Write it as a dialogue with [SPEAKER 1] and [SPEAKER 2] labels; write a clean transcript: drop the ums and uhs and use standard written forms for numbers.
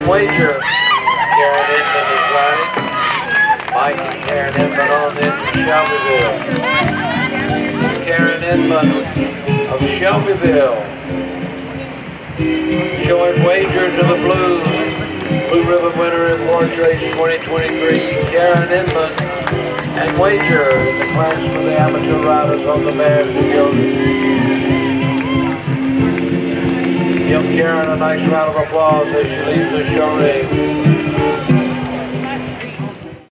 [SPEAKER 1] wager. Karen Inman is riding. Mike and Karen Inman on in Shelbyville. Karen Inman of Shelbyville. Showing wager to the Blue Ribbon winner in Wartrace 2023, Karen Inman. And wager in the class for the amateur riders on the mares and yokes. Give Karen a nice round of applause as she leaves the show ring.